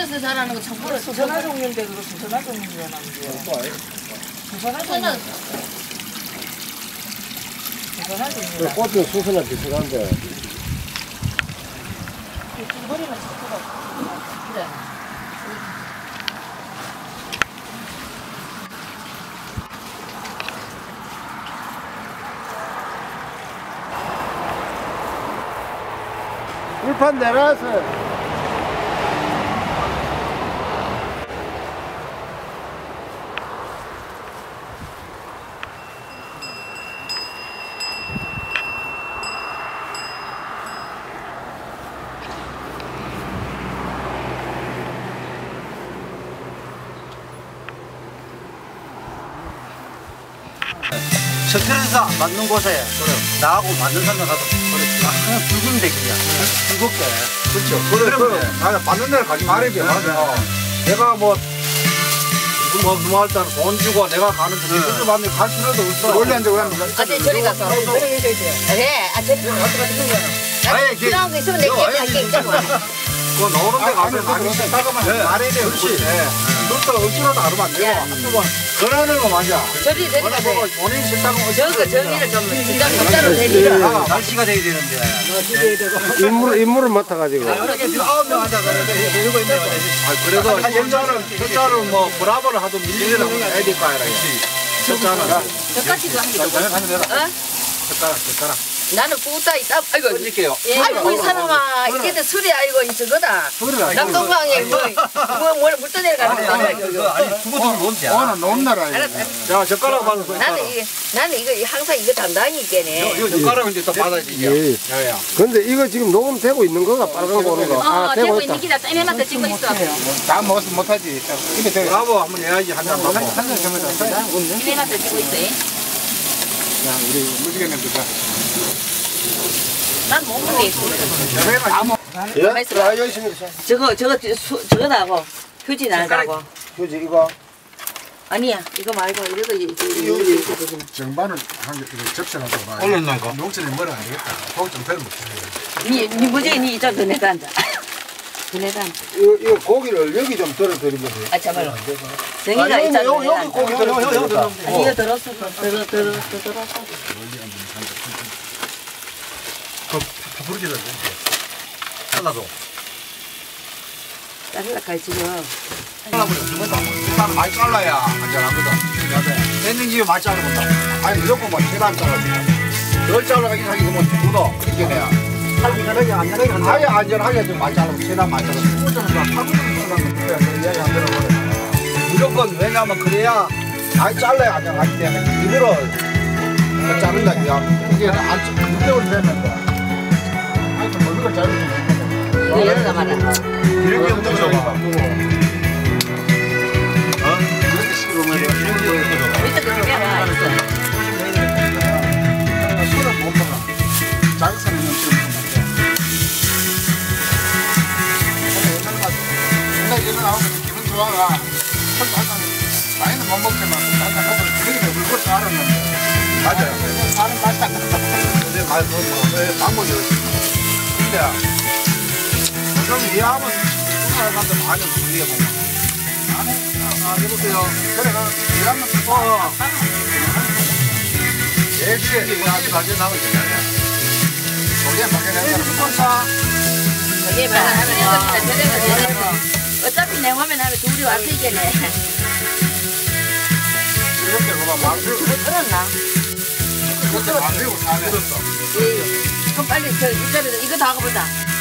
부산에서 자라는 거 참 부러워. 수선화 종류인데 그거 수선화 종류야 남주야. 수선화 종류. 수선화 종류. 꽃은 수선화 비슷한데. 머리만 잡고 그래. 불판 내려와서. 석현에서 맞는 곳에 나하고 맞는 사람 가서 항상 붉은 대기야. 붉게. 그렇죠. 그래, 맞는 데를 가지 말아야 맞아. 내가 뭐 할 때는 돈 주고 내가 가는 데 그거 받는 갈 필요도 없어. 원래 이제 왜 아들 저리 가서. 그래. 아 저리 가서. 아니 필요한 거 있으면 내가 할게 있잖아. 그 노는 데 가서 많이 싫다고만 말해야 돼. 그렇지. 그것도 억지로도 안 하면 안 되고 한두번 권하는 거 맞아. 저리 가서. 본인이 싫다고 저거 정리를 좀 진짜로 내리라. 날씨가 돼야 되는데. 인물을 맡아가지고. 9명 앉아서 이러고 있는 거야. 그래도 현자는 뭐 브라보를 하도 밀리려고 해야 될 거 아니라. 현자는 저까지도 한 개. 어? 젓가락. 나는 뿌다 있다. 아이고. 드릴게요. 아이고 이 사람아 이게 술이 아이고 이 저거다. 남동강에 뭘 물떠 내려가는 거야. 아니 두고두고 놓은지. 오늘 놓은 나라야. 자 젓가락 받아서. 나는 이거 항상 이거 담당이 있겠네. 이거 젓가락 이제 또 받아야지. 예. 야야. 근데 이거 지금 녹음되고 있는 거가 빨간 거 오는 거. 아, 되고 있는 기다 땀에만 찍고 있어. 다 먹으면 못하지. 입에 대고. 브라보 한번 내야지 한잔 먹고. 한잔 주면 땀에만 찍고 있어. 야 우리 무지개는 주자. 난 먹는 게 있어. 예? 여기 있습니다. 저거다고 휴지 나가고. 그지 이거. 아니야 이거 말고 이래도 이거 정반을 한개 접시라고 봐. 올렸는 거. 농철이 뭐라 안 되겠다. 거기 좀 별로 못해. 니 뭐지 니 이쪽 더 내다 앉아. 더 내다 앉아. 이거 고기를 여기 좀 덜어 드리면 돼요. 아 참말로. 정이가 있잖아. 여기 고기 덜어 드리면 돼요. 아니 이거 들었어. 들었어. 다 부르기다. 잘라도. 잘라 지금. 일단 많이 잘라야 안전하거든. 됐는지 많이 자르고 아니 무조건 뭐 최대한 잘라줘. 덜 잘라가기 하기 뭐 두도 이렇게 내야. 아예 안전하게 좀 많이 자르고 최대한 많이 자르고. 무조건 왜냐면 그래야 많이 잘라야 안전하기 때문에 일부러 자른다 이야. 이게 안 무게를 내면 돼. 아니 좀 멀리가 자르면 이거 열어가 말아. 이렇게 엄청 좋아. 밑에 그 기계가 있어. 술을 못 먹어. 자극성이 있는 술을 못 먹어. 근데 이거 나오면 기분 좋아가. 술도 한잔 많이는 못 먹지만 한잔 먹으면 그렇게 물고 알았는데. 맞아요. 사는 맛이 안 난다. 근데 말도 뭐 방법이 없지. 근데 요즘 이해하면 사람한테 많이 불리해보고. 해보세요. 그래, 일하면 제주에 이거 가져 나오면 되잖아요. 저게 막혀내는 사람. 저게 말하면 어차피 내 화면 하면 둘이 와서 이겨내. 이렇게 그만 만들고. 들었나? 그렇게 만들고 사네. 그럼 빨리 저 이거 다 가보자.